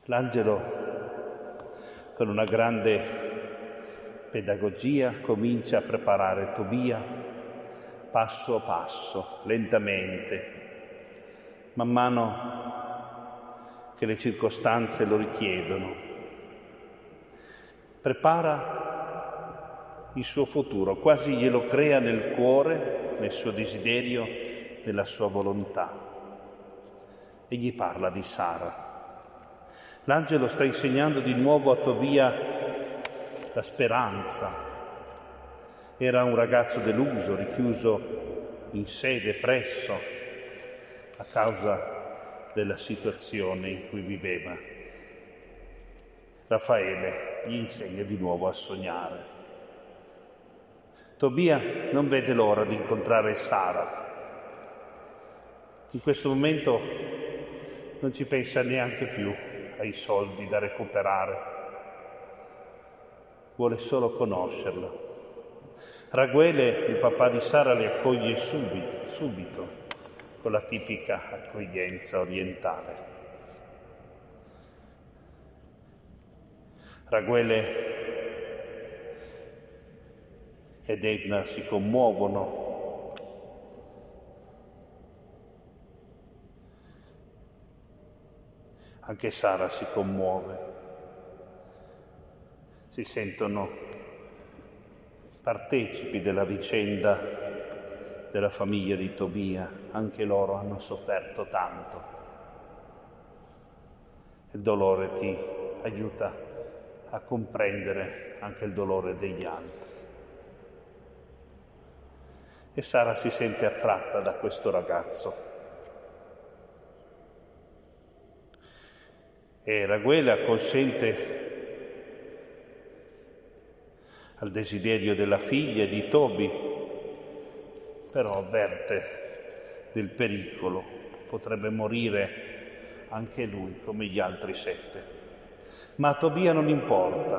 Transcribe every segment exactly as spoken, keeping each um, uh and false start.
L'angelo, con una grande pedagogia, comincia a preparare Tobia passo passo, lentamente, man mano che le circostanze lo richiedono. Prepara il suo futuro, quasi glielo crea nel cuore, nel suo desiderio, nella sua volontà. E gli parla di Sara. L'angelo sta insegnando di nuovo a Tobia la speranza. Era un ragazzo deluso, richiuso in sé, depresso, a causa della situazione in cui viveva. Raffaele gli insegna di nuovo a sognare. Tobia non vede l'ora di incontrare Sara. In questo momento non ci pensa neanche più ai soldi da recuperare. Vuole solo conoscerla. Raguele, il papà di Sara, le accoglie subito, subito, con la tipica accoglienza orientale. Raguele ed Edna si commuovono. Anche Sara si commuove. Si sentono partecipi della vicenda della famiglia di Tobia. Anche loro hanno sofferto tanto. Il dolore ti aiuta a comprendere anche il dolore degli altri. E Sara si sente attratta da questo ragazzo. E Raguele acconsente al desiderio della figlia di Tobi, però avverte del pericolo, potrebbe morire anche lui come gli altri sette. Ma a Tobia non importa,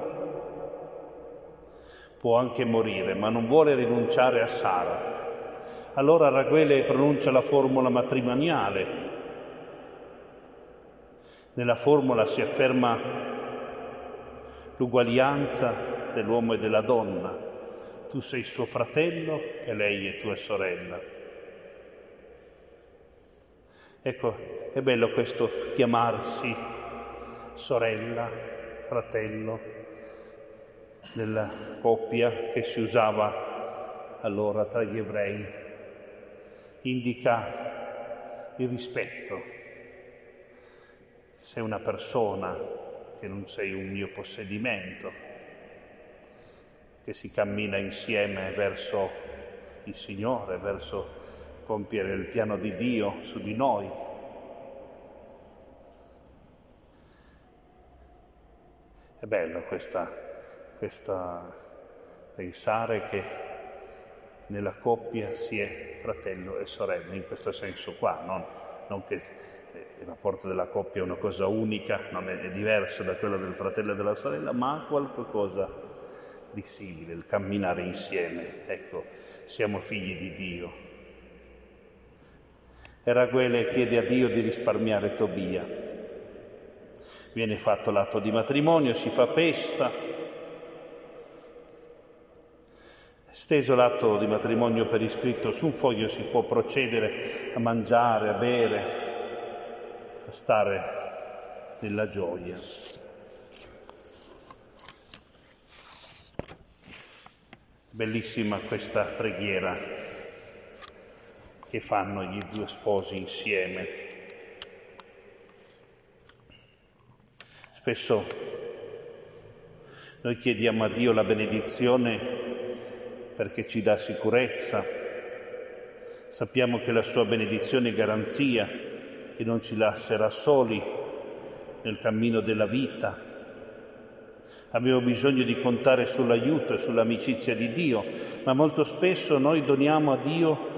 può anche morire, ma non vuole rinunciare a Sara. Allora Raguele pronuncia la formula matrimoniale. Nella formula si afferma l'uguaglianza dell'uomo e della donna. Tu sei suo fratello e lei è tua sorella. Ecco, è bello questo chiamarsi sorella, fratello, nella coppia che si usava allora tra gli ebrei. Indica il rispetto. Sei una persona, che non sei un mio possedimento, che si cammina insieme verso il Signore, verso compiere il piano di Dio su di noi. È bello questa, questa pensare che nella coppia si è fratello e sorella, in questo senso qua, non, non che il rapporto della coppia è una cosa unica, non è, è diverso da quello del fratello e della sorella, ma ha qualcosa di simile, il camminare insieme. Ecco, siamo figli di Dio. E Raguele chiede a Dio di risparmiare Tobia. Viene fatto l'atto di matrimonio, si fa festa. Steso l'atto di matrimonio per iscritto su un foglio, si può procedere a mangiare, a bere, a stare nella gioia. Bellissima questa preghiera che fanno gli due sposi insieme. Spesso noi chiediamo a Dio la benedizione perché ci dà sicurezza. Sappiamo che la sua benedizione è garanzia, che non ci lascerà soli nel cammino della vita. Abbiamo bisogno di contare sull'aiuto e sull'amicizia di Dio, ma molto spesso noi doniamo a Dio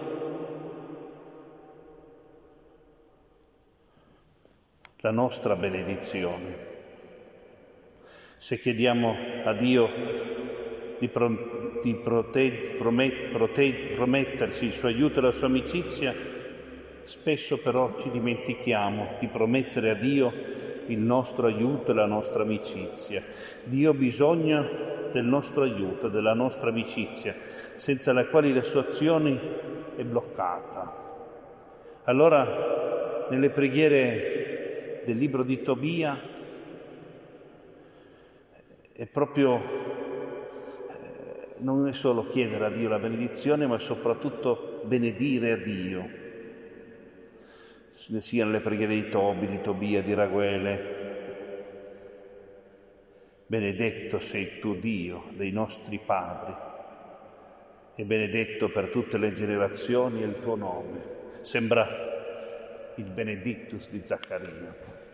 la nostra benedizione. Se chiediamo a Dio di, pro, di prote, promet, prote, prometterci il suo aiuto e la sua amicizia, spesso però ci dimentichiamo di promettere a Dio il nostro aiuto e la nostra amicizia. Dio ha bisogno del nostro aiuto, della nostra amicizia, senza la quale la sua azione è bloccata. Allora, nelle preghiere del libro di Tobia è proprio, eh, non è solo chiedere a Dio la benedizione, ma soprattutto benedire a Dio. Sia nelle preghiere di Tobi, di Tobia, di Raghuele. Benedetto sei tu, Dio, dei nostri padri, e benedetto per tutte le generazioni il tuo nome. Sembra il Benedictus di Zaccaria.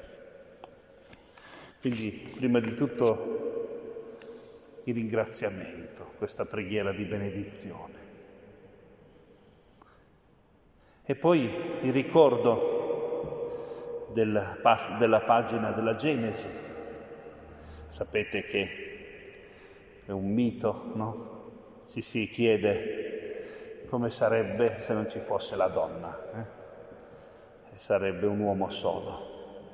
Quindi, prima di tutto, il ringraziamento, questa preghiera di benedizione. E poi il ricordo della, della pagina della Genesi. Sapete che è un mito, no? Ci si chiede come sarebbe se non ci fosse la donna. Eh? E sarebbe un uomo solo,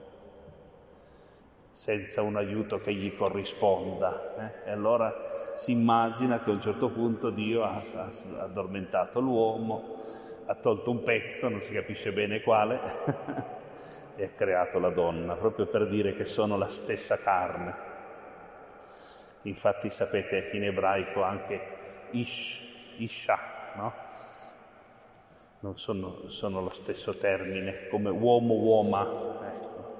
senza un aiuto che gli corrisponda. Eh? E allora si immagina che a un certo punto Dio ha, ha addormentato l'uomo, ha tolto un pezzo, non si capisce bene quale, e ha creato la donna, proprio per dire che sono la stessa carne. Infatti sapete in ebraico anche ish, isha, no? Non sono, sono lo stesso termine, come uomo, uoma, ecco.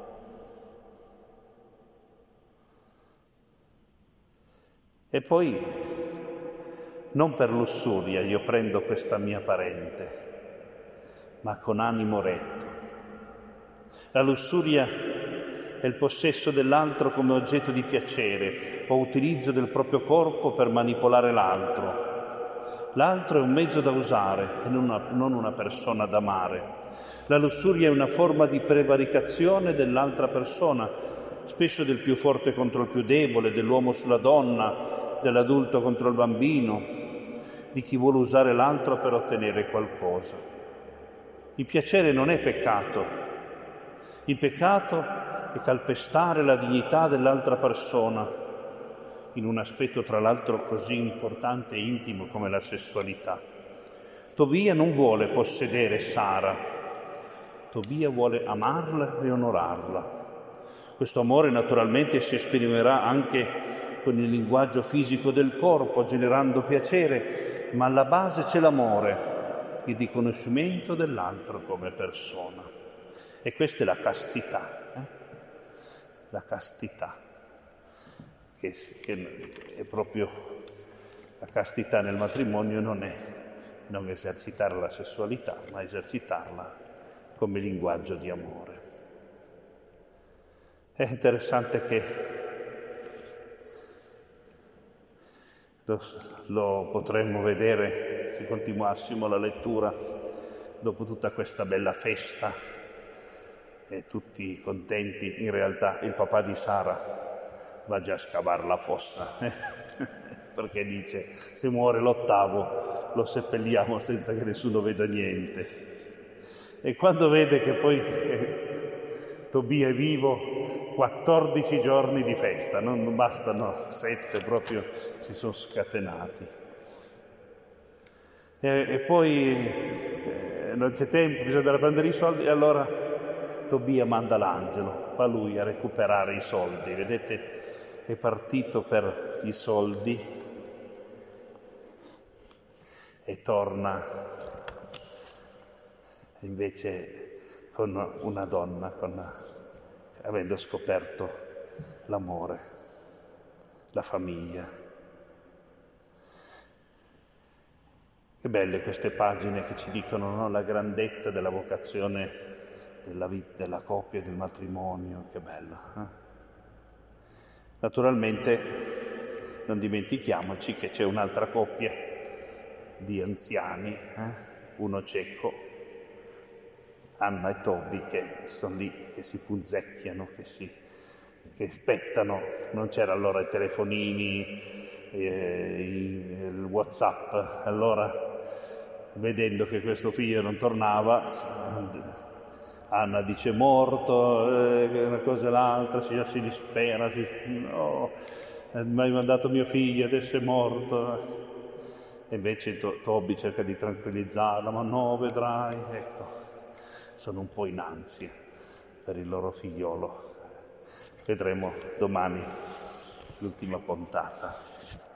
E poi, non per lussuria io prendo questa mia parente, ma con animo retto. La lussuria è il possesso dell'altro come oggetto di piacere o utilizzo del proprio corpo per manipolare l'altro. L'altro è un mezzo da usare e non una, non una persona da amare. La lussuria è una forma di prevaricazione dell'altra persona, spesso del più forte contro il più debole, dell'uomo sulla donna, dell'adulto contro il bambino, di chi vuole usare l'altro per ottenere qualcosa. Il piacere non è peccato. Il peccato è calpestare la dignità dell'altra persona in un aspetto tra l'altro così importante e intimo come la sessualità. Tobia non vuole possedere Sara, Tobia vuole amarla e onorarla. Questo amore naturalmente si esprimerà anche con il linguaggio fisico del corpo, generando piacere, ma alla base c'è l'amore, il riconoscimento dell'altro come persona. E questa è la castità, eh? La castità, che, che è proprio la castità nel matrimonio non è non esercitare la sessualità, ma esercitarla come linguaggio di amore. È interessante che lo, lo potremmo vedere se continuassimo la lettura dopo tutta questa bella festa e tutti contenti. In realtà il papà di Sara va già a scavare la fossa eh? perché dice: se muore l'ottavo lo seppelliamo senza che nessuno veda niente. E quando vede che poi eh, Tobia è vivo, quattordici giorni di festa, non, non bastano sette, proprio si sono scatenati. E, e poi eh, non c'è tempo, bisogna andare a prendere i soldi, e allora Tobia manda l'angelo, va lui a recuperare i soldi. Vedete, è partito per i soldi e torna invece con una donna, con, avendo scoperto l'amore, la famiglia. Che belle queste pagine che ci dicono, no? La grandezza della vocazione della vita, della coppia e del matrimonio, che bello. Eh? Naturalmente non dimentichiamoci che c'è un'altra coppia di anziani, eh? uno cieco, Anna e Tobi, che sono lì, che si punzecchiano, che si che aspettano. Non c'era allora i telefonini, eh, il WhatsApp. Allora, vedendo che questo figlio non tornava, Anna dice morto, eh, una cosa e l'altra, si, si dispera, si, no, mi hai mandato mio figlio, adesso è morto. E invece to- Toby cerca di tranquillizzarla, ma no, vedrai, ecco, sono un po' in ansia per il loro figliolo. Vedremo domani l'ultima puntata.